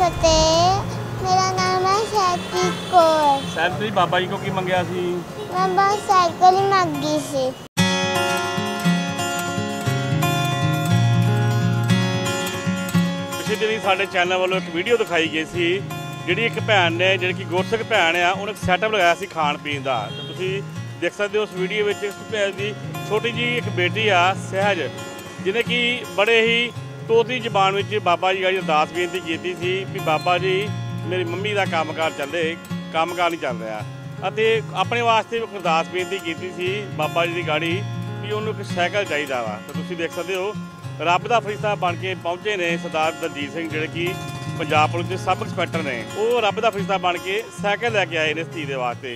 फतेह। मेरा नाम है सैतीक कौर। सैतीक बाबा जी को की मंगया सी? मैं बस साइकिल ही मंगी सी। पिछले दिन साडे चैनल वालों एक वीडियो दिखाई गई सी जिहड़ी एक भैन ने जिहड़ी कि गुरसिख भैन आ उन्हें सैटअप लगाया सी खाण पीण दा। ते तुसीं देख सकते हो उस वीडियो में उस भैन की छोटी जी एक बेटी आ सहज जिन्हें कि बड़े ही तोती जबान में बाबा जी का अरदास बेनती की सी भी बाबा जी मेरी मम्मी का कामकार चले कामकार नहीं चल रहा अते अपने वास्ते अरदास बेनती की सी बाबा जी की गाड़ी भी उन्होंने एक साइकिल चाहिए वा। तो तुसीं देख सकते हो रब का फरिश्ता बन के पहुँचे ने सरदार दलजीत सिंह जिहड़े कि पंजाब पुलिस के सब इंस्पैक्टर ने वो रब का फरिश्ता बन के साइकिल लैके आए ने इस चीज़ के वास्ते।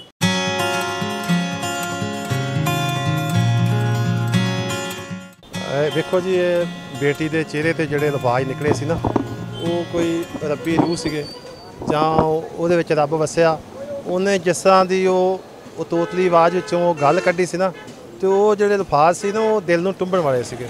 वेखो जी ये बेटी के चेहरे ते जिहड़े लफाज निकले सी ना वो कोई रब्बी रूह सीगे जां उहदे विच रब वसिया उन्हें जिस तरह की वो तोतली आवाज़ विचों गल कड्ढी सी ना तो वो जिहड़े लफाज सी ना वो दिल नूं टुंबण वाले सीगे।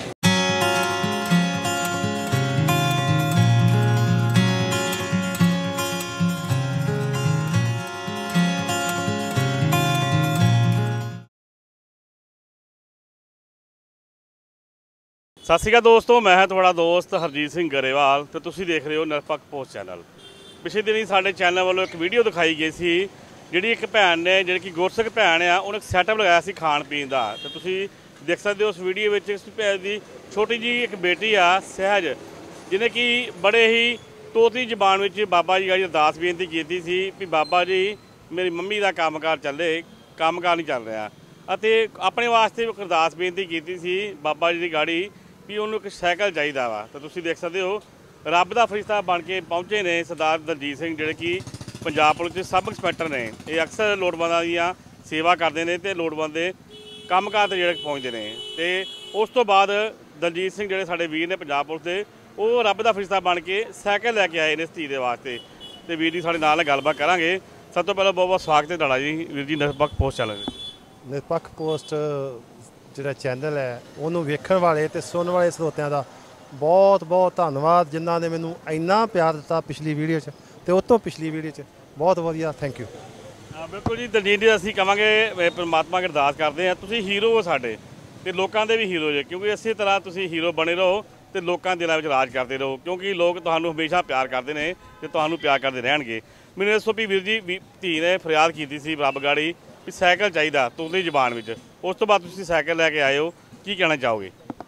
सत श्री अकाल दोस्तों, मैं है थोड़ा दोस्त हरजीत सिंह गरेवाल तो तुसीं देख रहे हो निरपक्ष पोस्ट चैनल। पिछले दिन साडे चैनल वालों एक वीडियो दिखाई गई सी जिहड़ी एक भैन ने जिहड़ी कि गुरसिख भैन आ उन्हें सैटअप लगाया सी खाण पीण दा। तो तुसीं देख सकते हो उस वीडियो में उस भैन की छोटी जी एक बेटी आ सहज जिन्हें कि बड़े ही तोती जबान में बाबा जी का अरदास बेनती की सी भी बाबा जी मेरी मम्मी का कामकार चले कामकार नहीं चल रहा अते अपने वास्ते अरदास बेनती की सी बाबा जी की गाड़ी भी उन्होंने एक साइकिल चाहिए वा। तो तुसीं देख सकते हो रब का फरिश्ता बन के पहुँचे ने सरदार दलजीत सिंह जिहड़े कि पंजाब पुलिस के सब इंस्पैक्टर ने ये अक्सर लोड़वंदां दी सेवा करते हैं तो लोड़वंद कामकाज ते जिहड़े पहुँचते हैं। तो उस तो बाद दलजीत सिंह जिहड़े साडे वीर ने पंजाब पुलिस के वो रब का फरिश्ता बन के साइकिल लैके आए ने इस चीज़ के वास्ते। तो वीर जी साडे नाल गलबात करांगे। सब तो पहले बहुत बहुत स्वागत है तुहाडा जी वीर जी Nirpakh post channel. Nirpakh post ਜਿਹੜਾ ਚੈਨਲ ਹੈ ਉਹਨੂੰ ਵੇਖਣ ਵਾਲੇ ਤੇ ਸੁਣਨ ਵਾਲੇ ਸਰੋਤਿਆਂ ਦਾ ਬਹੁਤ ਬਹੁਤ ਧੰਨਵਾਦ ਜਿਨ੍ਹਾਂ ਨੇ ਮੈਨੂੰ ਇੰਨਾ ਪਿਆਰ ਦਿੱਤਾ ਪਿਛਲੀ ਵੀਡੀਓ 'ਚ ਤੇ ਉਸ ਤੋਂ ਪਿਛਲੀ ਵੀਡੀਓ 'ਚ ਬਹੁਤ ਵਧੀਆ ਥੈਂਕ ਯੂ। ਬਿਲਕੁਲ ਜੀ ਦਲਜੀਤ ਜੀ ਅਸੀਂ ਕਹਾਂਗੇ ਪਰਮਾਤਮਾ ਅੱਗੇ ਅਰਦਾਸ ਕਰਦੇ ਹਾਂ ਤੁਸੀਂ ਹੀਰੋ ਹੋ ਸਾਡੇ ਤੇ ਲੋਕਾਂ ਦੇ ਵੀ ਹੀਰੋ ਜੇ ਕਿਉਂਕਿ ਇਸੇ ਤਰ੍ਹਾਂ ਤੁਸੀਂ ਹੀਰੋ ਬਣੇ ਰਹੋ ਤੇ ਲੋਕਾਂ ਦੇ ਦਿਲਾਂ ਵਿੱਚ ਰਾਜ ਕਰਦੇ ਰਹੋ ਕਿਉਂਕਿ ਲੋਕ ਤੁਹਾਨੂੰ ਹਮੇਸ਼ਾ ਪਿਆਰ ਕਰਦੇ ਨੇ ਤੇ ਤੁਹਾਨੂੰ ਪਿਆਰ ਕਰਦੇ ਰਹਿਣਗੇ। ਮੈਨੂੰ ਦੱਸੋ ਵੀ ਵੀਰ ਜੀ ਧੀ ਨੇ ਫਰਿਆਦ ਕੀਤੀ ਸੀ ਰੱਬ ਗਾੜੀ भी साइकिल चाहिए तोतली जबान में उस तो बाद तुसीं साइकिल लैके आए हो की कहना चाहोगे?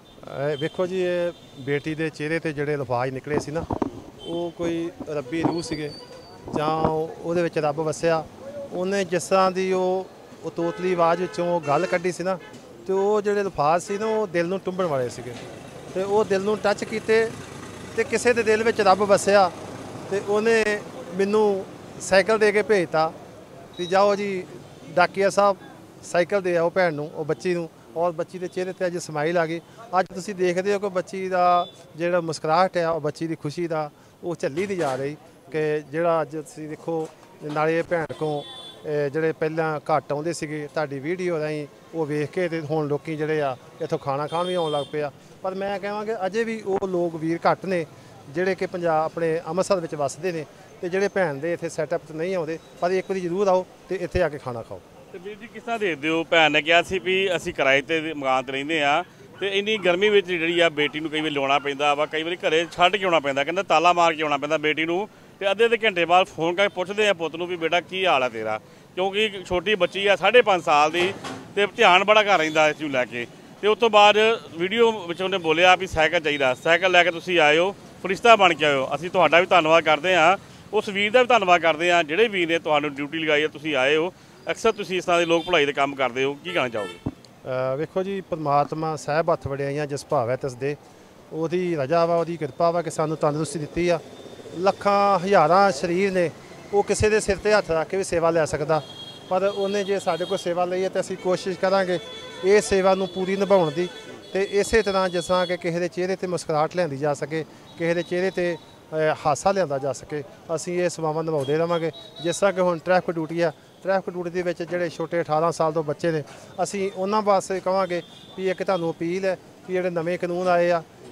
वेखो जी ये बेटी के चेहरे ते जिहड़े लफाज निकले सी ना वो कोई रब्बी रूह सीगे जां उहदे विच रब वसिया उन्हें जिस तरह की वो तोतली आवाज़ विचों गल कड्ढी सी ना तो वो जिहड़े लफाज सी ना वो दिल नूं टुंबण वाले सीगे ते वो दिल नूं टच कीते ते किसे दे दिल विच रब वसिया ते उहने मैनूं साइकिल दे के भेजता भी जाओ जी डाकिया साहब साइकिल दे आओ भैन नूं बच्ची नूं और बच्ची के चेहरे पर अज समाइल आ गई। अज तुसीं देखते हो कि बच्ची का जिहड़ा मुस्कुराहट है बच्ची की खुशी का वो झल्ली नहीं जा रही कि जिहड़ा अज तुसीं देखो नाले भैन को जिहड़े पहलां घट आउंदे सीगे तुहाडी वीडियो राहीं वो वेख के ते हुण लोकी जिहड़े आ इत्थों खाना खाण भी आउण लग पे आ पर मैं कहांगा अजे भी वो लोग वीर घट ने जिहड़े कि पंजाब अपने अंमृतसर विच वसदे ने ਤੇ ਜਿਹੜੇ ਭੈਣ ਦੇ ਇੱਥੇ ਸੈਟਅਪ 'ਤੇ ਨਹੀਂ ਆਉਂਦੇ ਪਰ ਇੱਕ ਵਾਰੀ ਜ਼ਰੂਰ ਆਓ ਤੇ ਇੱਥੇ ਆ ਕੇ ਖਾਣਾ ਖਾਓ। ਤੇ ਵੀਰ ਜੀ ਕਿਸ ਤਰ੍ਹਾਂ ਦੇਖਦੇ ਹੋ ਭੈਣ ਨੇ ਕਿਹਾ ਸੀ ਵੀ ਅਸੀਂ ਕਿਰਾਏ ਤੇ ਮਕਾਨ 'ਤੇ ਰਹਿੰਦੇ ਆ ਤੇ ਇੰਨੀ ਗਰਮੀ ਵਿੱਚ ਜਿਹੜੀ ਆ ਬੇਟੀ ਨੂੰ ਕਈ ਵਾਰੀ ਲਾਉਣਾ ਪੈਂਦਾ ਵਾ ਕਈ ਵਾਰੀ ਘਰੇ ਛੱਡ ਕੇ ਆਉਣਾ ਪੈਂਦਾ ਕਹਿੰਦਾ ਤਾਲਾ ਮਾਰ ਕੇ ਆਉਣਾ ਪੈਂਦਾ ਬੇਟੀ ਨੂੰ ਤੇ ਅੱਧੇ ਘੰਟੇ ਬਾਅਦ ਫੋਨ ਕਰਕੇ ਪੁੱਛਦੇ ਆ ਪੁੱਤ ਨੂੰ ਵੀ ਬੇਟਾ ਕੀ ਹਾਲ ਆ ਤੇਰਾ ਕਿਉਂਕਿ ਛੋਟੀ ਬੱਚੀ ਆ 5.5 ਸਾਲ ਦੀ ਤੇ ਧਿਆਨ ਬੜਾ ਘਰ ਰਹਿੰਦਾ ਇਸ ਨੂੰ ਲੈ ਕੇ। ਤੇ ਉਸ ਤੋਂ ਬਾਅਦ ਵੀਡੀਓ ਵਿੱਚ ਉਹਨੇ ਬੋਲਿਆ ਵੀ ਸਾਈਕਲ ਚਾਹੀਦਾ ਸਾਈਕਲ ਲੈ ਕੇ ਤੁਸੀਂ ਆਏ ਹੋ ਫਰਿਸ਼ਤਾ ਬਣ ਕੇ ਆਇਓ ਅਸੀਂ ਤੁਹਾਡਾ ਵੀ ਧੰਨਵਾਦ ਕਰਦੇ ਹਾਂ उस वीर का भी धन्यवाद करते हैं जिहड़े वीर ने तुहानूं ड्यूटी लगाई है तुसीं आए हो अक्सर तुसीं इस तरह के लोक भलाई के काम करते हो की कहना चाहोगे? वेखो जी परमात्मा साहब हत्थ वड़ियाईयां जिस भाव है तसदे ਉਹਦੀ रजा वा ਉਹਦੀ किरपा वा कि सानूं तंदुरुस्ती दित्ती आ ਲੱਖਾਂ ਹਜ਼ਾਰਾਂ शरीर ने वो किसी के सिर ते हत्थ रख के भी सेवा लै सकदा पर ਉਹਨੇ जे साडे कोल सेवा ਲਈ है तो ਅਸੀਂ कोशिश करांगे ਇਹ सेवा ਨੂੰ पूरी निभाउण दी ਤੇ ਇਸੇ ਤਰ੍ਹਾਂ जिस तरह कि किसी के चेहरे ते मुस्कुराहट लिआंदी जा सके किसी के चेहरे ते हासा लिया जा सके असी ये सेवावां निभाते रहेंगे। जिस तरह कि हुण ट्रैफिक ड्यूटी आ ट्रैफिक ड्यूटी के जोड़े छोटे 18 साल तो बच्चे ने असी उन्होंने वास्ते कहांगे भी एक तुहानूं अपील है भी जोड़े नवे कानून आए आ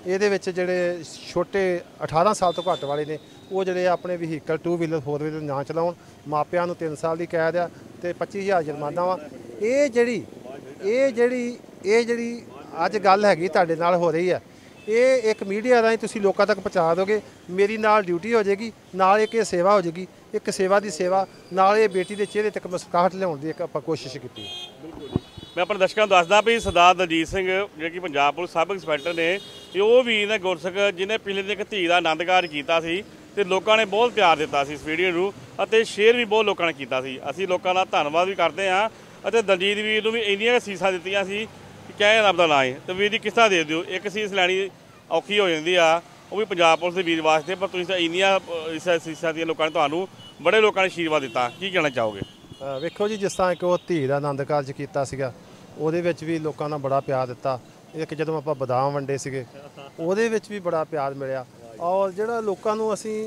ਇਹਦੇ ਵਿੱਚ ਜਿਹੜੇ ਛੋਟੇ 18 ਸਾਲ ਤੋਂ ਘੱਟ ਵਾਲੇ ਨੇ ਉਹ ਜਿਹੜੇ ਆਪਣੇ ਵਹੀਕਲ 2 ਵੀਲਰ 4 ਵੀਲਰ ਨਾ ਚਲਾਉਣ। ਮਾਪਿਆਂ ਨੂੰ 3 ਸਾਲ ਦੀ ਕੈਦ ਆ ਤੇ 25000 ਜੁਰਮਾਨਾ ਵਾ। ਇਹ ਜਿਹੜੀ ਅੱਜ ਗੱਲ ਹੈਗੀ ਤੁਹਾਡੇ ਨਾਲ ਹੋ ਰਹੀ ਹੈ, ਇਹ ਇੱਕ ਮੀਡੀਆ ਰਾਹੀਂ ਤੁਸੀਂ ਲੋਕਾਂ ਤੱਕ ਪਹੁੰਚਾ ਦੋਗੇ। ਮੇਰੀ ਨਾਲ ਡਿਊਟੀ ਹੋ ਜਾਏਗੀ, ਨਾਲ ਇੱਕ ਇਹ ਸੇਵਾ ਹੋ ਜਾਏਗੀ, ਇੱਕ ਸੇਵਾ ਦੀ ਸੇਵਾ ਨਾਲ ਇਹ ਬੇਟੀ ਦੇ ਚਿਹਰੇ ਤੱਕ ਮੁਸਕਰਾਹਟ ਲਿਆਉਣ ਦੀ ਇੱਕ ਆਪਾਂ ਕੋਸ਼ਿਸ਼ ਕੀਤੀ। ਮੈਂ ਆਪਣੇ ਦਰਸ਼ਕਾਂ ਨੂੰ ਦੱਸਦਾ ਵੀ ਸਰਦਾਰ ਦਲਜੀਤ ਸਿੰਘ ਜਿਹੜੇ ਕਿ ਪੰਜਾਬ ਪੁਲਿਸ ਸਬ ਇੰਸਪੈਕਟਰ ਨੇ, ਇਹ ਉਹ ਵੀ ਨੇ ਗੁਰਸਿੱਖ ਜਿਹਨੇ ਪਿਛਲੇ ਦਿਨ ਇੱਕ ਧੀ ਦਾ ਆਨੰਦ ਕਾਰਜ ਕੀਤਾ ਸੀ ਤੇ ਲੋਕਾਂ ਨੇ ਬਹੁਤ ਪਿਆਰ ਦਿੱਤਾ ਸੀ ਇਸ ਵੀਡੀਓ ਨੂੰ ਅਤੇ ਸ਼ੇਅਰ ਵੀ ਬਹੁਤ ਲੋਕਾਂ ਨੇ ਕੀਤਾ ਸੀ। ਅਸੀਂ ਲੋਕਾਂ ਦਾ ਧੰਨਵਾਦ ਵੀ ਕਰਦੇ ਹਾਂ ਅਤੇ ਦਲਜੀਤ ਵੀਰ ਨੂੰ ਵੀ ਇੰਨੀਆਂ ਸੀਸਾਂ ਦਿੱਤੀਆਂ ਸੀ ਕਿ ਕਹਿ ਰੱਬ ਦਾ ਨਾਂ ਹੈ। ਤੇ ਵੀਰ ਜੀ ਕਿਸ ਤਰ੍ਹਾਂ ਦੇ ਦਿਓ, ਇੱਕ ਸੀਸ ਲੈਣੀ ਔਖੀ ਹੋ ਜਾਂਦੀ ਆ, ਉਹ ਵੀ ਪੰਜਾਬ ਪੁਲਿਸ ਦੇ ਵੀਰ ਵਾਸਤੇ, ਪਰ ਤੁਸੀਂ ਤਾਂ ਇੰਨੀਆਂ ਸੀਸਾਂ ਦੀਆਂ ਲੋਕਾਂ ਨੇ ਤੁਹਾਨੂੰ ਬੜੇ ਲੋਕਾਂ ਨੇ ਆਸ਼ੀਰਵਾਦ ਦਿੱਤਾ, ਕੀ ਕਹਿਣਾ ਚਾਹੋਗੇ? ਵੇਖੋ ਜੀ, ਜਿਸ ਤਰ੍ਹਾਂ ਇੱਕ ਉਹ ਧੀ ਦਾ ਆਨੰਦ ਕਾਰਜ ਕੀਤਾ ਸੀਗਾ, ਉਹਦੇ ਵਿੱਚ ਵੀ ਲੋਕਾਂ ਨੇ ਬੜਾ ਪਿਆਰ ਦਿੱਤਾ। ਇੱਕ ਜਦੋਂ ਆਪਾਂ ਬਦਾਮ ਵੰਡੇ ਸੀਗੇ ਉਹਦੇ ਵਿੱਚ ਵੀ ਬੜਾ ਪਿਆਰ ਮਿਲਿਆ। ਔਰ ਜਿਹੜਾ ਲੋਕਾਂ ਨੂੰ ਅਸੀਂ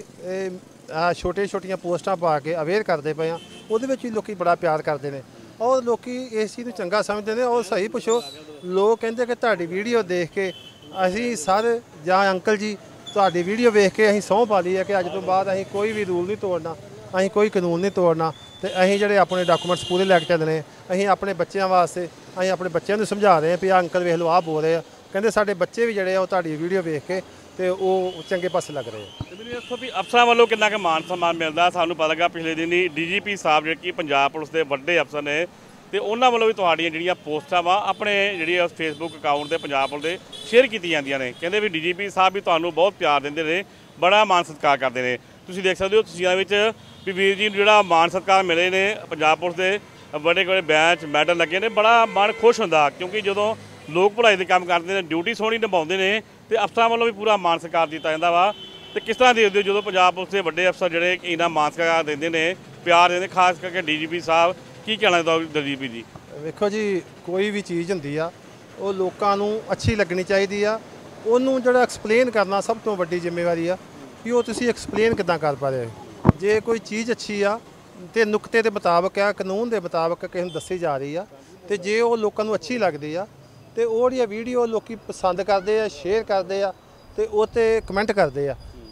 ਛੋਟੀਆਂ ਪੋਸਟਾਂ ਪਾ ਕੇ ਅਵੇਅਰ ਕਰਦੇ ਪਏ ਹਾਂ, ਉਹਦੇ ਵਿੱਚ ਵੀ ਲੋਕੀ ਬੜਾ ਪਿਆਰ ਕਰਦੇ ਨੇ ਔਰ ਲੋਕੀ ਇਸ ਚੀਜ਼ ਨੂੰ ਚੰਗਾ ਸਮਝਦੇ ਨੇ। ਔਰ ਸਹੀ ਪੁੱਛੋ, ਲੋਕ ਕਹਿੰਦੇ ਕਿ ਤੁਹਾਡੀ ਵੀਡੀਓ ਦੇਖ ਕੇ ਅਸੀਂ ਸਰ ਜਾਂ ਅੰਕਲ ਜੀ ਤੁਹਾਡੀ ਵੀਡੀਓ ਵੇਖ ਕੇ ਅਸੀਂ ਸਹੁੰ ਪਾ ਲਈ ਹੈ ਕਿ ਅੱਜ ਤੋਂ ਬਾਅਦ ਅਸੀਂ ਕੋਈ ਵੀ ਰੂਲ ਨਹੀਂ ਤੋੜਨਾ, ਅਸੀਂ ਕੋਈ ਕਾਨੂੰਨ ਨਹੀਂ ਤੋੜਨਾ ਤੇ ਅਸੀਂ ਜਿਹੜੇ ਆਪਣੇ ਡਾਕੂਮੈਂਟਸ ਪੂਰੇ ਲੈ ਕੇ ਚੱਲਣੇ। ਅਸੀਂ ਆਪਣੇ ਬੱਚਿਆਂ ਵਾਸਤੇ ਅਸੀਂ ਆਪਣੇ ਬੱਚਿਆਂ ਨੂੰ ਸਮਝਾ ਰਹੇ ਹਾਂ ਵੀ ਆਹ ਅੰਕਲ ਵੇਖ ਲਓ ਆਹ ਬੋਲ ਰਹੇ ਆ। ਕਹਿੰਦੇ ਸਾਡੇ ਬੱਚੇ ਵੀ ਜਿਹੜੇ ਆ ਉਹ ਤੁਹਾਡੀ ਵੀਡੀਓ ਵੇਖ ਕੇ ਤੇ ਉਹ ਚੰਗੇ ਪਾਸੇ ਲੱਗ ਰਹੇ ਆ। ਤੇ ਮੈਨੂੰ ਦੱਸੋ ਵੀ ਅਫਸਰਾਂ ਵੱਲੋਂ ਕਿੰਨਾ ਕੁ ਮਾਨ ਸਨਮਾਨ ਮਿਲਦਾ? ਸਾਨੂੰ ਪਤਾ ਲੱਗਾ ਪਿਛਲੇ ਦਿਨ ਹੀ ਡੀਜੀਪੀ ਸਾਹਿਬ ਜਿਹੜੇ ਕਿ ਪੰਜਾਬ ਪੁਲਿਸ ਦੇ ਵੱਡੇ ਅਫਸਰ ਨੇ ਤੇ ਉਹਨਾਂ ਵੱਲੋਂ ਵੀ ਤੁਹਾਡੀਆਂ ਜਿਹੜੀਆਂ ਪੋਸਟਾਂ ਵਾ ਆਪਣੇ ਜਿਹੜੀ ਫੇਸਬੁੱਕ ਅਕਾਊਂਟ ਤੇ ਪੰਜਾਬ ਪੁਲਿਸ ਦੇ ਸ਼ੇਅਰ ਕੀਤੀਆਂ ਜਾਂਦੀਆਂ ਨੇ। ਕਹਿੰਦੇ ਵੀ ਡੀਜੀਪੀ ਸਾਹਿਬ ਵੀ ਤੁਹਾਨੂੰ ਬਹੁਤ ਪਿਆਰ ਦਿੰਦੇ ਨੇ, ਬੜਾ ਮਾਨ ਸਤਿਕਾਰ ਕਰਦੇ ਨੇ। ਤੁਸੀਂ ਦੇਖ ਸਕਦੇ ਹੋ ਤਸਵੀਰਾਂ ਵਿੱਚ ਵੀ ਵੀਰ ਜੀ ਨੂੰ ਜਿਹੜਾ ਮਾਨ ਸਤਿਕਾਰ ਮਿਲੇ ਨੇ ਪੰਜਾਬ ਪੁਲਿਸ ਦੇ ਬੜੇ ਬੈਂਚ ਮੈਡਲ ਲੱਗੇ ਨੇ, ਬੜਾ ਮਨ ਖੁਸ਼ ਹੁੰਦਾ ਕਿਉਂਕਿ ਜਦੋਂ ਲੋਕ ਭਲਾਈ ਦੇ ਕੰਮ ਕਰਦੇ ਨੇ, ਡਿਊਟੀ ਸੋਹਣੀ ਨਿਭਾਉਂਦੇ ਨੇ ਤੇ ਅਫਸਰਾਂ ਵੱਲੋਂ ਵੀ ਪੂਰਾ ਮਾਨ ਸਤਿਕਾਰ ਦਿੱਤਾ ਜਾਂਦਾ ਵਾ। ਤੇ ਕਿਸ ਤਰ੍ਹਾਂ ਦੇਖਦੇ ਹੋ ਜਦੋਂ ਪੰਜਾਬ ਪੁਲਿਸ ਦੇ ਵੱਡੇ ਅਫਸਰ ਜਿਹੜੇ ਇਹਨਾਂ ਮਾਨ ਸਤਿਕਾਰ ਦਿੰਦੇ ਨੇ, ਪਿਆਰ ਦਿੰਦੇ, ਖਾਸ ਕਰਕੇ ਡੀਜੀਪੀ ਸਾਹਿਬ, ਕੀ ਕਹਿਣਾ ਚਾਹੋਗੇ ਡੀਜੀਪੀ ਜੀ? ਵੇਖੋ ਜੀ, ਕੋਈ ਵੀ ਚੀਜ਼ ਹੁੰਦੀ ਆ ਉਹ ਲੋਕਾਂ ਨੂੰ ਅੱਛੀ ਲੱਗਣੀ ਚਾਹੀਦੀ ਆ। ਉਹਨੂੰ ਜਿਹੜਾ ਐਕਸਪਲੇਨ ਕਰਨਾ ਸਭ ਤੋਂ ਵੱਡੀ ਜ਼ਿੰਮੇਵਾਰੀ ਆ ਕਿ ਉਹ ਤੁਸੀਂ ਐਕਸਪਲੇਨ ਕਿੱਦਾਂ ਕਰ ਪਾ ਰਹੇ ਹੋ। ਜੇ ਕੋਈ ਚੀਜ਼ ਅੱਛੀ ਆ ਤੇ ਨੁਕਤੇ ਦੇ ਮੁਤਾਬਕ ਆ, ਕਾਨੂੰਨ ਦੇ ਮੁਤਾਬਕ ਕਿਸੇ ਨੂੰ ਦੱਸੀ ਜਾ ਰਹੀ ਆ ਤੇ ਜੇ ਉਹ ਲੋਕਾਂ ਨੂੰ ਅੱਛੀ ਲੱਗਦੀ ਆ ਤੇ ਉਹ ਜਿਹੜੀ ਵੀਡੀਓ ਲੋਕੀ ਪਸੰਦ ਕਰਦੇ ਆ, ਸ਼ੇਅਰ ਕਰਦੇ ਆ ਤੇ ਉਹ 'ਤੇ ਕਮੈਂਟ ਕਰਦੇ ਆ।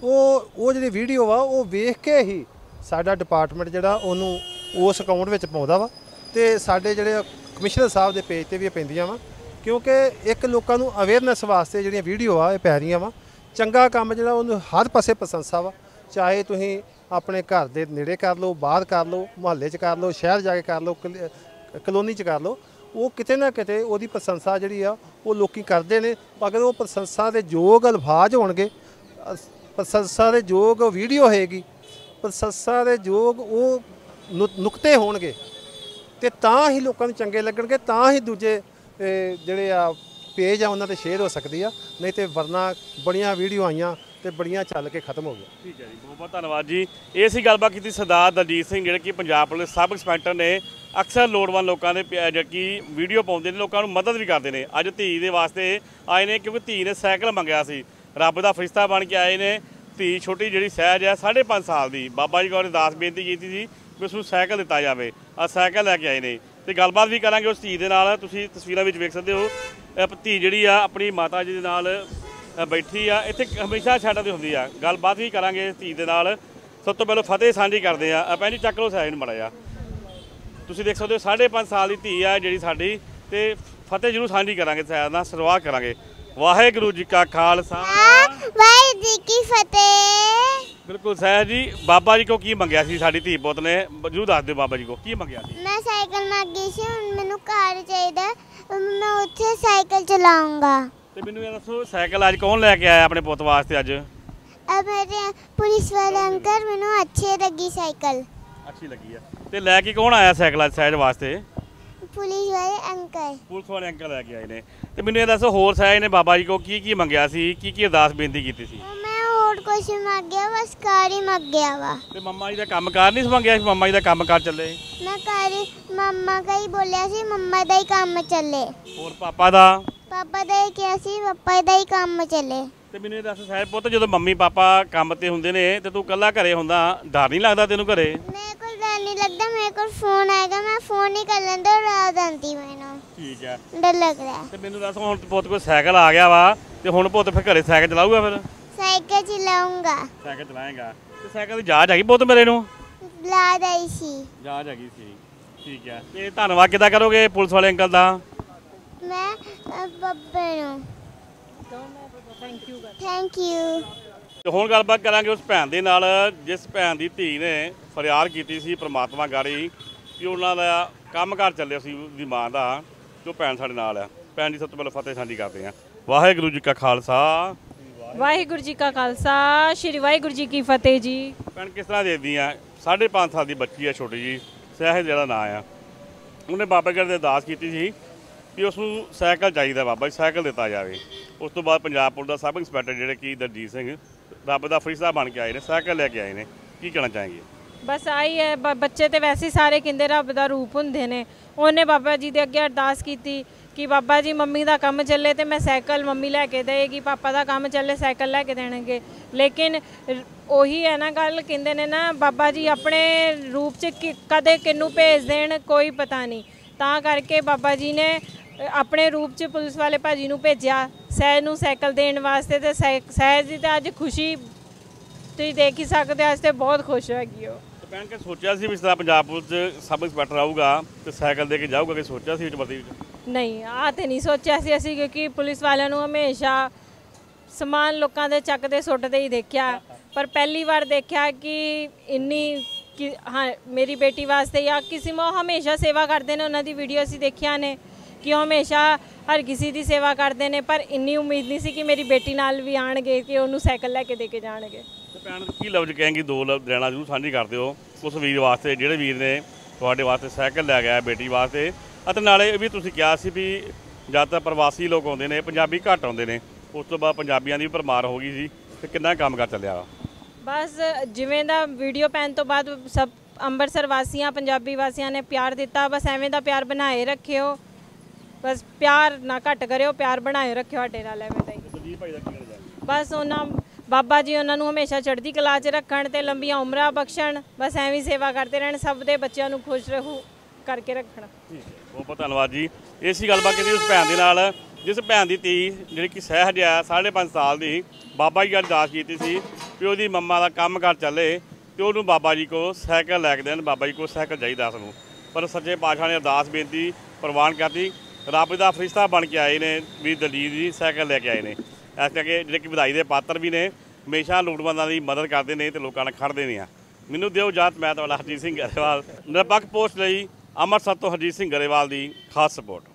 ਉਹ ਜਿਹੜੀ ਵੀਡੀਓ ਵਾ ਉਹ ਵੇਖ ਕੇ ਹੀ ਸਾਡਾ ਡਿਪਾਰਟਮੈਂਟ ਜਿਹੜਾ ਉਹਨੂੰ ਉਸ ਅਕਾਊਂਟ ਵਿੱਚ ਪਾਉਂਦਾ ਵਾ ਤੇ ਸਾਡੇ ਜਿਹੜੇ ਕਮਿਸ਼ਨਰ ਸਾਹਿਬ ਦੇ ਪੇਜ 'ਤੇ ਵੀ ਪੈਂਦੀਆਂ ਵਾ ਕਿਉਂਕਿ ਇੱਕ ਲੋਕਾਂ ਨੂੰ ਅਵੇਅਰਨੈਸ ਵਾਸਤੇ ਜਿਹੜੀਆਂ ਵੀਡੀਓ ਆ ਇਹ ਪੈ ਰਹੀਆਂ ਵਾ। ਚੰਗਾ ਕੰਮ ਜਿਹੜਾ ਉਹਨੂੰ ਹਰ ਪਾਸੇ ਪ੍ਰਸ਼ੰਸਾ ਵਾ, ਚਾਹੇ ਤੁਸੀਂ ਆਪਣੇ ਘਰ ਦੇ ਨੇੜੇ ਕਰ ਲਓ, ਬਾਹਰ ਕਰ ਲਓ, ਮੁਹੱਲੇ 'ਚ ਕਰ ਲਓ, ਸ਼ਹਿਰ ਜਾ ਕੇ ਕਰ ਲਓ, ਕਲੋਨੀ 'ਚ ਕਰ ਲਓ, ਉਹ ਕਿਤੇ ਨਾ ਕਿਤੇ ਉਹਦੀ ਪ੍ਰਸ਼ੰਸਾ ਜਿਹੜੀ ਆ ਉਹ ਲੋਕੀ ਕਰਦੇ ਨੇ। ਅਗਰ ਉਹ ਪ੍ਰਸ਼ੰਸਾ ਦੇ ਯੋਗ ਅਲਫਾਜ਼ ਹੋਣਗੇ, ਪ੍ਰਸ਼ੰਸਾ ਦੇ ਯੋਗ ਵੀਡੀਓ ਹੋਏਗੀ, ਪ੍ਰਸ਼ੰਸਾ ਦੇ ਯੋਗ ਉਹ ਨੁਕਤੇ ਹੋਣਗੇ ਤੇ ਤਾਂ ਹੀ ਲੋਕਾਂ ਨੂੰ ਚੰਗੇ ਲੱਗਣਗੇ, ਤਾਂ ਹੀ ਦੂਜੇ ਜਿਹੜੇ ਆ ਪੇਜ ਆ ਉਹਨਾਂ 'ਤੇ ਸ਼ੇਅਰ ਹੋ ਸਕਦੀ ਆ। ਨਹੀਂ ਤੇ ਵਰਨਾ ਬੜੀਆਂ ਵੀਡੀਓ ਆਈਆਂ ਤੇ ਬੜੀਆਂ ਚੱਲ ਕੇ ਖਤਮ ਹੋ ਗਿਆ। ਠੀਕ ਹੈ ਜੀ, ਬਹੁਤ ਬਹੁਤ ਧੰਨਵਾਦ ਜੀ। ਇਹ ਸੀ ਗੱਲਬਾਤ ਕੀਤੀ ਸਰਦਾਰ ਦਲਜੀਤ ਸਿੰਘ ਜਿਹੜੇ ਕਿ ਪੰਜਾਬ ਪੁਲਿਸ ਸਬ ਇੰਸਪੈਕਟਰ ਨੇ। ਅਕਸਰ ਲੋੜਵੰਦ ਲੋਕਾਂ ਦੇ ਜਿਹੜੀ ਕਿ ਵੀਡੀਓ ਪਾਉਂਦੇ ਨੇ, ਲੋਕਾਂ ਨੂੰ ਮਦਦ ਵੀ ਕਰਦੇ ਨੇ। ਅੱਜ ਧੀ ਦੇ ਵਾਸਤੇ ਆਏ ਨੇ ਕਿਉਂਕਿ ਧੀ ਨੇ ਸਾਈਕਲ ਮੰਗਿਆ ਸੀ, ਰੱਬ ਦਾ ਫਰਿਸ਼ਤਾ ਬਣ ਕੇ ਆਏ ਨੇ। ਧੀ ਛੋਟੀ ਜਿਹੜੀ ਸਹਿਜ ਹੈ 5.5 ਸਾਲ ਦੀ, ਬਾਬਾ ਜੀ ਕੋਲ ਅਰਦਾਸ ਬੇਨਤੀ ਕੀਤੀ ਸੀ ਵੀ ਉਸਨੂੰ ਸਾਈਕਲ ਦਿੱਤਾ ਜਾਵੇ। ਆ ਸਾਈਕਲ ਲੈ ਕੇ ਆਏ ਨੇ ਤੇ ਗੱਲਬਾਤ ਵੀ ਕਰਾਂਗੇ ਉਸ ਧੀ ਦੇ ਨਾਲ। ਤੁਸੀਂ ਤਸਵੀਰਾਂ ਵਿੱਚ ਵੇਖ ਸਕਦੇ ਹੋ ਧੀ ਜਿਹੜੀ ਆ ਆਪਣੀ ਮਾਤਾ ਜੀ ਦੇ ਨਾਲ ਬੈਠੀ ਆ। ਇੱਥੇ ਹਮੇਸ਼ਾ ਛੱਡਾਂ ਦੀ ਹੁੰਦੀ ਆ। ਗੱਲਬਾਤ ਵੀ ਕਰਾਂਗੇ ਧੀ ਦੇ ਨਾਲ। ਸਭ ਤੋਂ ਪਹਿਲਾਂ ਫਤਿਹ ਸਾਂਝੀ ਕਰਦੇ ਆ। ਭੈਣ ਜੀ ਚੱਕ ਲਓ ਸਾਈਡ ਨੂੰ ਮਾੜਾ ਜਿਹਾ। ਤੁਸੀਂ ਦੇਖ ਸਕਦੇ ਹੋ 5.5 ਸਾਲ ਦੀ ਧੀ ਆ ਜਿਹੜੀ ਸਾਡੀ, ਤੇ ਫਤਿਹ ਜ਼ਰੂਰ ਸਾਂਝੀ ਕਰਾਂਗੇ, ਸਾਇਦ ਨਾਲ ਸ਼ੁਰੂਆਤ ਕਰਾਂਗੇ। ਵਾਹਿਗੁਰੂ ਜੀ ਕਾ ਖਾਲਸਾ, ਵਾਹਿਗੁਰੂ ਜੀ ਕੀ ਫਤਿਹ। ਬਿਲਕੁਲ ਸਾਹਿਬ ਜੀ, ਬਾਬਾ ਜੀ ਕੋ ਕੀ ਮੰਗਿਆ ਸੀ ਸਾਡੀ ਧੀ ਪੁੱਤ ਨੇ? ਜ਼ਰੂਰ ਦੱਸ ਦਿਓ ਬਾਬਾ ਜੀ ਕੋ ਕੀ ਮੰਗਿਆ ਸੀ। ਮੈਂ ਸਾਈਕਲ ਮੰਗੀ ਸੀ, ਹੁਣ ਮੈਨੂੰ ਕਾਰ ਚਾਹੀਦਾ, ਮੈਂ ਉੱਥੇ ਸਾਈਕਲ ਚਲਾਉਂਗਾ। ਤੇ ਮੈਨੂੰ ਇਹ ਦੱਸੋ ਸਾਈਕਲ ਅੱਜ ਕੌਣ ਲੈ ਕੇ ਆਇਆ ਆਪਣੇ ਪੁੱਤ ਵਾਸਤੇ? ਅੱਜ ਮੇਰੇ ਪੁਲਿਸ ਵਾਲੇ ਅੰਕਲ, ਮੈਨੂੰ ਅੱਛੀ ਲੱਗੀ ਸਾਈਕਲ। ਅੱਛੀ ਲੱਗੀ ਆ। ਤੇ ਲੈ ਕੇ ਕੌਣ ਆਇਆ ਸਾਈਕਲ ਅੱਜ ਸਾਈਡ ਵਾਸਤੇ? ਪੁਲਿਸ ਵਾਲੇ ਅੰਕਲ। ਪੁਲਿਸ ਵਾਲੇ ਅੰਕਲ ਲੈ ਕੇ ਆਏ ਨੇ। ਤੇ ਮੈਨੂੰ ਇਹ ਦੱਸੋ ਹੋਰ ਸਾਹਿਬ ਨੇ ਬਾਬਾ ਜੀ ਕੋ ਕੀ ਮੰਗਿਆ ਸੀ, ਕੀ ਅਰਦਾਸ ਬੇਨਤੀ ਕੀਤੀ ਸੀ? ਮੈਂ ਹੋਰ ਕੁਛ ਮੰਗਿਆ, ਬਸ ਕਾਰ ਹੀ ਮੰਗਿਆ ਵਾ। ਤੇ ਮੰਮਾ ਜੀ ਦਾ ਕੰਮਕਾਰ ਨਹੀਂ ਮੰਗਿਆ ਸੀ? ਮੰਮਾ ਜੀ ਦਾ ਕੰਮਕਾਰ ਚੱਲੇ? ਮੈਂ ਮੰਮਾ ਦਾ ਹੀ ਬੋਲਿਆ ਸੀ, ਮੰਮਾ ਦਾ ਹੀ ਕੰਮ ਚੱਲੇ। ਹੋਰ ਪਾਪਾ ਦਾ? ਪਾਪਾ ਦਾ ਹੀ ਕਿਹਾ ਸੀ, ਪਾਪਾ ਦਾ ਹੀ ਕੰਮ ਚੱਲੇ। ਤੇ ਮੈਨੂੰ ਇਹ ਦੱਸ ਸਾਹਿਬ ਪੁੱਤ, ਜਦੋਂ ਮੰਮੀ ਪਾਪਾ ਕੰਮ ਤੇ ਹੁੰਦੇ ਨੇ ਤੇ ਤੂੰ ਇਕੱਲਾ ਘਰੇ ਹੁੰਦਾ, ਡਰ ਨਹੀਂ ਲੱਗਦਾ ਤੈਨੂੰ ਘਰੇ? ਮੇਰੇ ਕੋਲ ਡਰ ਨਹੀਂ ਲੱਗਦਾ, ਮੇਰੇ ਕੋਲ ਫੋਨ ਆਏਗਾ, ਮੈਂ ਫੋਨ ਹੀ ਕਰ ਲੈਂਦਾ, ਰਾਤ ਆਉਂਦੀ ਮੈਨੂੰ। ਠੀਕ ਹੈ, ਡਰ ਲੱਗ ਰਿਹਾ। ਤੇ ਮੈਨੂੰ ਦੱਸ ਹੁਣ ਪੁੱਤ ਕੋਈ ਸਾਈਕਲ ਆ ਗਿਆ ਵਾ ਤੇ ਹੁਣ ਪੁੱਤ ਫਿਰ ਘਰੇ ਸਾਈਕਲ ਚਲਾਊਗਾ ਫਿਰ ਸਾਈਕਲ ਚਲਾਉਂਗਾ। ਸਾਈਕਲ ਚਲਾਏਗਾ ਤੇ ਸਾਈਕਲ ਦੀ ਜਾਂਚ ਹੈਗੀ ਪੁੱਤ ਮੇਰੇ ਨੂੰ ਲਾ ਦਈ ਸੀ। ਜਾਂਚ ਹੈਗੀ ਸੀ ਠੀਕ ਹੈ ਤੇ ਧੰਨਵਾਦ ਕਿੱਦਾਂ ਕਰੋਗੇ ਪੁਲਿਸ ਵਾਲੇ ਅੰਕਲ ਦਾ ਮੈਂ ਬੱਬੇ ਨੂੰ ਥੈਂਕ ਯੂ। ਤੇ ਹੁਣ ਗੱਲਬਾਤ ਕਰਾਂਗੇ ਉਸ ਭੈਣ ਦੇ ਨਾਲ ਜਿਸ ਭੈਣ ਦੀ ਧੀ ਨੇ ਫਰਿਆਦ ਕੀਤੀ ਸੀ ਪ੍ਰਮਾਤਮਾ ਗਾੜੀ ਕਿ ਉਹਨਾਂ ਦਾ ਕੰਮਕਾਰ ਚੱਲਿਆ ਸੀ ਉਹਦੀ ਮਾਂ ਦਾ ਤੇ ਉਹ ਭੈਣ ਸਾਡੇ ਨਾਲ ਆ। ਭੈਣ ਦੀ ਸਭ ਤੋਂ ਪਹਿਲਾਂ ਫਤਿਹ ਸਾਂਝੀ ਕਰਦੇ ਹਾਂ। ਵਾਹਿਗੁਰੂ ਜੀ ਕਾ ਖਾਲਸਾ ਵਾਹਿਗੁਰੂ ਜੀ ਕਾ ਖਾਲਸਾ ਸ਼੍ਰੀ ਵਾਹਿਗੁਰੂ ਜੀ ਕੀ ਫਤਿਹ ਜੀ। ਭੈਣ ਕਿਸ ਤਰ੍ਹਾਂ ਦੇਖਦੀ ਆ 5.5 ਸਾਲ ਦੀ ਬੱਚੀ ਆ ਛੋਟੀ ਜੀ ਸਹਿਜ ਜਿਹੜਾ ਨਾਂ ਆ ਉਹਨੇ ਬਾਬਾ ਜੀ ਦੇ ਅਰਦਾਸ ਕੀਤੀ ਸੀ ਕਿ ਉਸ ਨੂੰ ਸਾਈਕਲ ਚਾਹੀਦਾ ਬਾਬਾ ਜੀ ਸਾਈਕਲ ਦਿੱਤਾ ਜਾਵੇ। ਉਸ ਤੋਂ ਬਾਅਦ ਪੰਜਾਬ ਪੁਲਿਸ ਦਾ ਸਬ ਇੰਸਪੈਕਟਰ ਜਿਹੜੇ ਕਿ ਦਲਜੀਤ ਸਿੰਘ ਰੱਬ ਦਾ ਫਰਿਸ਼ਤਾ ਬਣ ਕੇ ਆਏ ਨੇ ਸਾਈਕਲ ਲੈ ਕੇ ਆਏ ਨੇ ਕੀ ਕਹਿਣਾ ਚਾਹਾਂਗੇ। ਬਸ ਆਈ ਹੈ ਬੱਚੇ ਤੇ ਵੈਸੇ ਸਾਰੇ ਕਹਿੰਦੇ ਰੱਬ ਦਾ ਰੂਪ ਹੁੰਦੇ ਨੇ। ਉਹਨੇ ਬਾਬਾ ਜੀ ਦੇ ਅੱਗੇ ਅਰਦਾਸ ਕੀਤੀ ਕਿ ਬਾਬਾ ਜੀ ਮੰਮੀ ਦਾ ਕੰਮ ਚੱਲੇ ਤੇ ਮੈਂ ਸਾਈਕਲ ਮੰਮੀ ਲੈ ਕੇ ਦੇਗੀ, ਪਾਪਾ ਦਾ ਕੰਮ ਚੱਲੇ ਸਾਈਕਲ ਲੈ ਕੇ ਦੇਣਗੇ। ਲੇਕਿਨ ਉਹੀ ਹੈ ਨਾ ਗੱਲ ਕਹਿੰਦੇ ਨੇ ਨਾ ਬਾਬਾ ਜੀ ਆਪਣੇ ਰੂਪ 'ਚ ਕਦੇ ਕਿਹਨੂੰ ਭੇਜ ਦੇਣ ਕੋਈ ਪਤਾ ਨਹੀਂ। ਤਾਂ ਕਰਕੇ ਬਾਬਾ ਜੀ ਨੇ ਆਪਣੇ ਰੂਪ 'ਚ ਪੁਲਿਸ ਵਾਲੇ ਭਾਜੀ ਨੂੰ ਭੇਜਿਆ ਸਹਿਜ ਨੂੰ ਸਾਈਕਲ ਦੇਣ ਵਾਸਤੇ। ਤੇ ਸਹਿਜ ਦੀ ਤਾਂ ਅੱਜ ਖੁਸ਼ੀ ਤੁਸੀਂ ਦੇਖ ਹੀ ਸਕਦੇ ਹੋ। ਅੱਜ ਤੇ ਬਹੁਤ ਖੁਸ਼ ਹੈਗੀ ਉਹ। ਭੈਣ ਕੇ ਸੋਚਿਆ ਸੀ ਵੀ ਇਸ ਤਰ੍ਹਾਂ ਪੰਜਾਬ ਪੁਲਿਸ 'ਚ ਸਬ ਇੰਸਪੈਕਟਰ ਆਊਗਾ ਤੇ ਸਾਈਕਲ ਦੇ ਕੇ ਜਾਊਗਾ ਕਿ ਸੋਚਿਆ ਸੀ ਵਿੱਚ ਵਰਦੀ ਵਿੱਚ ਨਹੀਂ ਆਹ ਤੇ ਨਹੀਂ ਸੋਚਿਆ ਸੀ ਅਸੀਂ ਕਿਉਂਕਿ ਪੁਲਿਸ ਵਾਲਿਆਂ ਨੂੰ ਹਮੇਸ਼ਾ ਸਮਾਨ ਲੋਕਾਂ ਦੇ ਚੱਕਦੇ ਸੁੱਟਦੇ ਹੀ ਦੇਖਿਆ। ਪਰ ਪਹਿਲੀ ਵਾਰ ਦੇਖਿਆ ਕਿ ਇੰਨੀ ਕਿ ਹਾਂ ਮੇਰੀ ਬੇਟੀ ਵਾਸਤੇ ਜਾਂ ਕਿਸੇ ਨੂੰ ਹਮੇਸ਼ਾ ਸੇਵਾ ਕਰਦੇ ਨੇ। ਉਹਨਾਂ ਦੀ ਵੀਡੀਓ ਅਸੀਂ ਦੇਖੀਆਂ ਨੇ ਕਿ ਉਹ ਹਮੇਸ਼ਾ ਹਰ ਕਿਸੇ ਦੀ ਸੇਵਾ ਕਰਦੇ ਨੇ। ਪਰ ਇੰਨੀ ਉਮੀਦ ਨਹੀਂ ਸੀ ਕਿ ਮੇਰੀ ਬੇਟੀ ਨਾਲ ਵੀ ਆਣਗੇ ਕਿ ਉਹਨੂੰ ਸਾਈਕਲ ਲੈ ਕੇ ਦੇ ਕੇ ਜਾਣਗੇ। ਭੈਣ ਕੀ ਲਫ਼ਜ਼ ਕਹੇਂਗੀ ਦੋ ਲਫ਼ਜ਼ ਲੈਣਾ ਜ਼ਰੂਰ ਸਾਂਝੀ ਕਰਦੇ ਹੋ ਉਸ ਵੀਰ ਵਾਸਤੇ ਜਿਹੜੇ ਵੀਰ ਨੇ ਤੁਹਾਡੇ ਵਾਸਤੇ ਸਾਈਕਲ ਲੈ ਗਿਆ ਬੇਟੀ ਵਾਸਤੇ। ਅਤੇ ਨਾਲੇ ਇਹ ਵੀ ਤੁਸੀਂ ਕਿਹਾ ਸੀ ਵੀ ਜ਼ਿਆਦਾਤਰ ਪ੍ਰਵਾਸੀ ਲੋਕ ਆਉਂਦੇ ਨੇ ਪੰਜਾਬੀ ਘੱਟ ਆਉਂਦੇ ਨੇ। ਉਸ ਤੋਂ ਬਾਅਦ ਪੰਜਾਬੀਆਂ ਦੀ ਵੀ ਭਰਮਾਰ ਹੋ ਗਈ ਸੀ ਤੇ ਕਿੰਨਾ ਕੰਮ ਕਰ ਚੱਲਿਆ ਵਾ। ਬਸ ਜਿਵੇਂ ਦਾ ਵੀਡੀਓ ਪੈਣ ਤੋਂ ਬਾਅਦ ਸਭ ਅੰਮ੍ਰਿਤਸਰ ਵਾਸੀਆਂ ਪੰਜਾਬੀ ਵਾਸੀਆਂ ਨੇ ਪਿਆਰ ਦਿੱਤਾ। ਬਸ ਐਵੇਂ ਦਾ ਪਿਆਰ ਬਣਾਏ ਰੱਖਿਓ। ਬਸ ਪਿਆਰ ਨਾ ਘੱਟ ਕਰਿਓ, ਪਿਆਰ ਬਣਾਏ ਰੱਖਿਓ ਸਾਡੇ ਨਾਲ ਐਵੇਂ ਦਾ ਹੀ। ਬਸ ਉਹਨਾਂ ਬਾਬਾ ਜੀ ਉਹਨਾਂ ਨੂੰ ਹਮੇਸ਼ਾ ਚੜ੍ਹਦੀ ਕਲਾ 'ਚ ਰੱਖਣ ਤੇ ਲੰਬੀਆਂ ਉਮਰਾਂ ਬਖਸ਼ਣ। ਬਸ ਐਵੇਂ ਸੇਵਾ ਕਰਦੇ ਰਹਿਣ, ਸਭ ਦੇ ਬੱਚਿਆਂ ਨੂੰ ਖੁਸ਼ ਰਹੂ ਕਰਕੇ ਰੱਖਣਾ। ਬਹੁਤ ਬਹੁਤ ਧੰਨਵਾਦ ਜੀ। ਇਸੀ ਗੱਲਬਾਤ ਕੀਤੀ ਉਸ ਭੈਣ ਦੇ ਨਾਲ ਜਿਸ ਭੈਣ ਦੀ ਧੀ ਜਿਹੜੀ ਕਿ ਸਹਿਜ ਆ 5.5 ਸਾਲ ਦੀ ਬਾਬਾ ਜੀ ਅਰਦਾਸ ਕੀਤੀ ਸੀ ਕਿ ਉਹਦੀ ਮੰਮਾ ਦਾ ਕੰਮ ਕਾਰ ਚੱਲੇ ਤੇ ਉਹਨੂੰ ਬਾਬਾ ਜੀ ਕੋਲ ਸਾਈਕਲ ਲੈ ਕੇ ਦੇਣ। ਬਾਬਾ ਜੀ ਕੋਲ ਸਾਈਕਲ ਚਾਹੀਦਾ ਸਾਨੂੰ। ਪਰ ਸੱਚੇ ਪਾਤਸ਼ਾਹ ਨੇ ਅਰਦਾਸ ਬੇਨਤੀ ਪ੍ਰਵਾਨ ਕਰਤੀ। ਰੱਬ ਦਾ ਫਰਿਸ਼ਤਾ ਬਣ ਕੇ ਆਏ ਨੇ ਵੀ ਦਲਜੀਤ ਜੀ ਸਾਈਕਲ ਲੈ ਕੇ ਆਏ ਨੇ। ਇਸ ਕਰਕੇ ਜਿਹੜੇ ਕਿ ਵਧਾਈ ਦੇ ਪਾਤਰ ਵੀ ਨੇ ਹਮੇਸ਼ਾ ਲੋੜਵੰਦਾਂ ਦੀ ਮਦਦ ਕਰਦੇ ਨੇ ਤੇ ਲੋਕਾਂ ਨਾਲ ਖੜ੍ਹਦੇ ਨੇ ਆ। ਮੈਨੂੰ ਦਿਓ ਇਜਾਜ਼ਤ। ਮੈਂ ਤੁਹਾਡਾ ਹਰਜੀਤ ਸਿੰਘ ਗਰੇਵਾਲ ਨਿਰਪੱਖ ਪੋਸਟ ਲਈ ਅੰਮ੍ਰਿਤਸਰ ਤੋਂ ਹਰਜੀਤ ਸਿੰਘ ਗਰੇਵਾਲ ਦੀ ਖਾਸ ਰਿਪੋਰਟ।